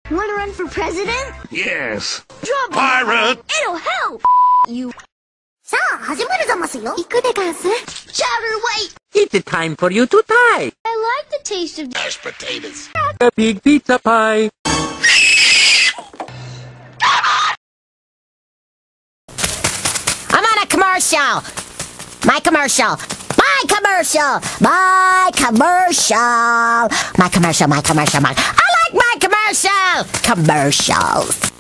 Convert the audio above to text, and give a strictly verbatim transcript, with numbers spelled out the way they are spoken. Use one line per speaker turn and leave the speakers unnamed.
Want to run for president?
Yes.
Trouble.
Pirate!
It'll help. You.
さあ、始めるざますよ。行くでガス。
Chowder, wait.
It's the time for you to tie.
I like the taste of
Mashed potatoes.
A big pizza pie.
I'm on a commercial. My commercial. My commercial. My commercial. My commercial. My commercial. My. I like my commercial. Commercials.